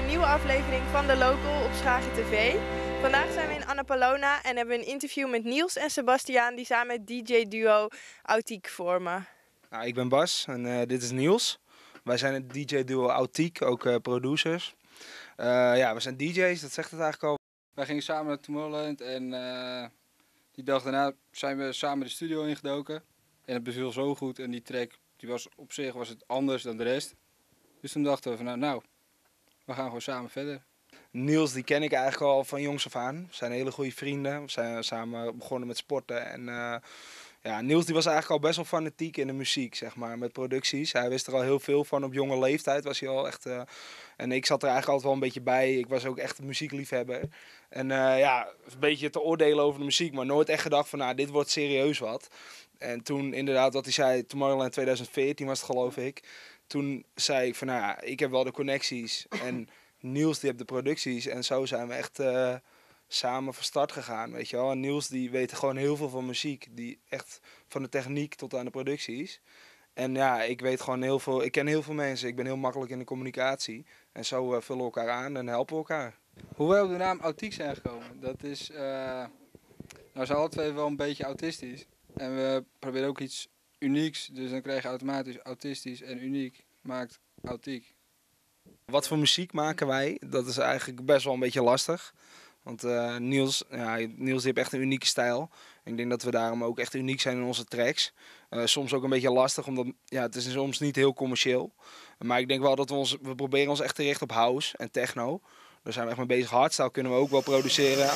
nieuwe aflevering van de Local op Schagen TV. Vandaag zijn we in Annapolona en hebben we een interview met Niels en Sebastiaan die samen het DJ-duo Autiek vormen. Nou, ik ben Bas en dit is Niels. Wij zijn het DJ-duo Autiek, ook producers. Ja, we zijn DJ's, dat zegt het eigenlijk al. Wij gingen samen naar Tomorrowland en die dag daarna zijn we samen de studio ingedoken. En het beviel zo goed en die track op zich was het anders dan de rest. Dus toen dachten we van nou, we gaan gewoon samen verder. Niels die ken ik eigenlijk al van jongs af aan. We zijn hele goede vrienden. We zijn samen begonnen met sporten. En ja, Niels die was eigenlijk al best wel fanatiek in de muziek, zeg maar, met producties. Hij wist er al heel veel van. Op jonge leeftijd was hij al echt... en ik zat er eigenlijk altijd wel een beetje bij. Ik was ook echt een muziekliefhebber. En ja, een beetje te oordelen over de muziek, maar nooit echt gedacht van, nou, dit wordt serieus wat. En toen inderdaad, wat hij zei, Tomorrowland 2014 was het, geloof ik. Toen zei ik van, nou ja, ik heb wel de connecties en Niels die heeft de producties. En zo zijn we echt samen van start gegaan, weet je wel. En Niels die weet gewoon heel veel van muziek, die echt van de techniek tot aan de producties. En ja, ik weet gewoon heel veel, ik ken heel veel mensen, ik ben heel makkelijk in de communicatie. En zo vullen we elkaar aan en helpen we elkaar. Hoe wij op de naam Autiek zijn gekomen, dat is... nou, we zijn alle twee wel een beetje autistisch. En we proberen ook iets unieks, dus dan krijg je automatisch autistisch en uniek maakt Autiek. Wat voor muziek maken wij? Dat is eigenlijk best wel een beetje lastig. Want Niels die heeft echt een unieke stijl. Ik denk dat we daarom ook echt uniek zijn in onze tracks. Soms ook een beetje lastig, omdat ja, het is soms niet heel commercieel. Maar ik denk wel dat we proberen ons echt te richten op house en techno. Daar zijn we echt mee bezig. Hardstyle kunnen we ook wel produceren.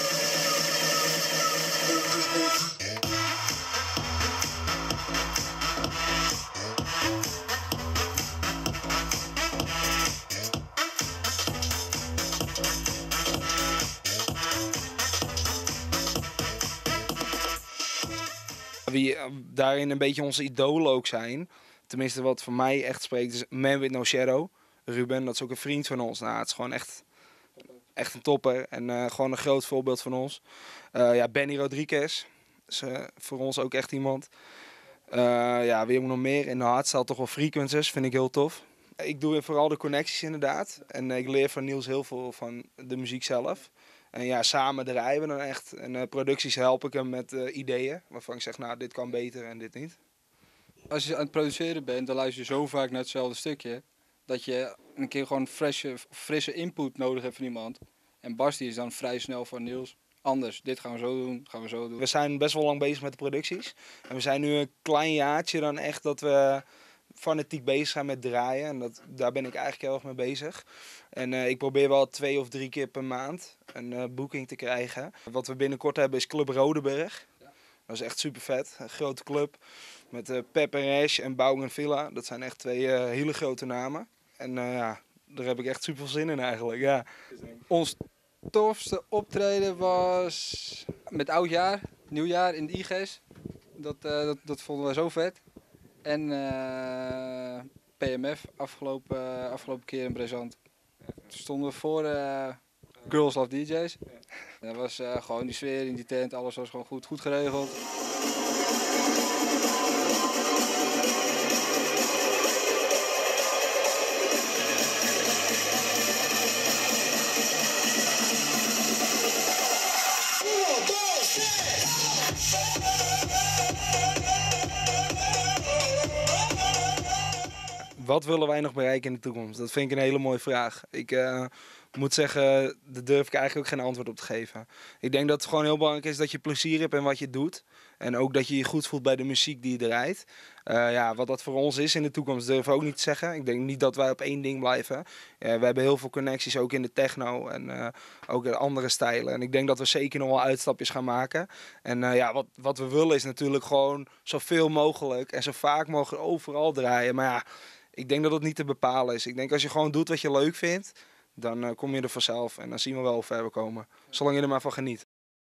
Wie daarin een beetje onze idolen ook zijn, tenminste wat voor mij echt spreekt, is Man With No Shadow. Ruben, dat is ook een vriend van ons. Nou, het is gewoon echt een topper en gewoon een groot voorbeeld van ons. Ja, Benny Rodriguez is voor ons ook echt iemand. Ja, wie hebben we nog meer? In de hardstyle toch wel Frequences, vind ik heel tof. Ik doe vooral de connecties inderdaad. En ik leer van Niels heel veel van de muziek zelf. En ja, samen draaien we dan echt. En producties help ik hem met ideeën. Waarvan ik zeg, nou, dit kan beter en dit niet. Als je aan het produceren bent, dan luister je zo vaak naar hetzelfde stukje. Dat je een keer gewoon frisse input nodig hebt van iemand. En Bas die is dan vrij snel van Niels. Anders, dit gaan we zo doen, gaan we zo doen. We zijn best wel lang bezig met de producties. En we zijn nu een klein jaartje dan echt dat we fanatiek bezig zijn met draaien. En daar ben ik eigenlijk heel erg mee bezig. En ik probeer wel 2 of 3 keer per maand een boeking te krijgen. Wat we binnenkort hebben is Club Rodenburg. Dat is echt super vet. Een grote club met Pep en Rash en Bouw Villa. Dat zijn echt 2 hele grote namen. En ja, daar heb ik echt super veel zin in eigenlijk. Ja. Ons tofste optreden was met oudjaar, nieuwjaar in de IGES. Dat vonden we zo vet. En PMF afgelopen keer in Brezant. Toen stonden we voor Girls Love DJ's. En dat was gewoon die sfeer in die tent, alles was gewoon goed geregeld. Wat willen wij nog bereiken in de toekomst? Dat vind ik een hele mooie vraag. Ik moet zeggen, daar durf ik eigenlijk ook geen antwoord op te geven. Ik denk dat het gewoon heel belangrijk is dat je plezier hebt in wat je doet. En ook dat je je goed voelt bij de muziek die je draait. Ja, wat dat voor ons is in de toekomst durf ik ook niet te zeggen. Ik denk niet dat wij op één ding blijven. We hebben heel veel connecties ook in de techno en ook in andere stijlen. En ik denk dat we zeker nog wel uitstapjes gaan maken. En ja, wat we willen is natuurlijk gewoon zoveel mogelijk en zo vaak mogelijk overal draaien. Maar ja, ik denk dat het niet te bepalen is. Ik denk als je gewoon doet wat je leuk vindt, dan kom je er vanzelf. En dan zien we wel hoe ver we komen. Zolang je er maar van geniet.